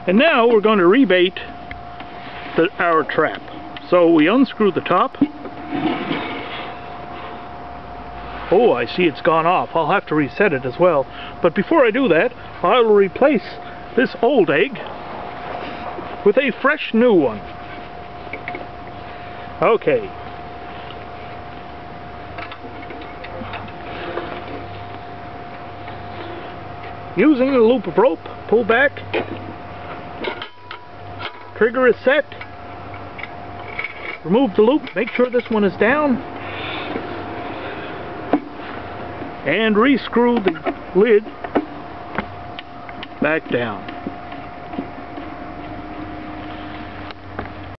And now we're going to rebait our trap. So we unscrew the top. Oh, I see it's gone off. I'll have to reset it as well. But before I do that, I will replace this old egg with a fresh new one. Okay. Using a loop of rope, pull back. Trigger is set. Remove the loop, make sure this one is down. And rescrew the lid back down.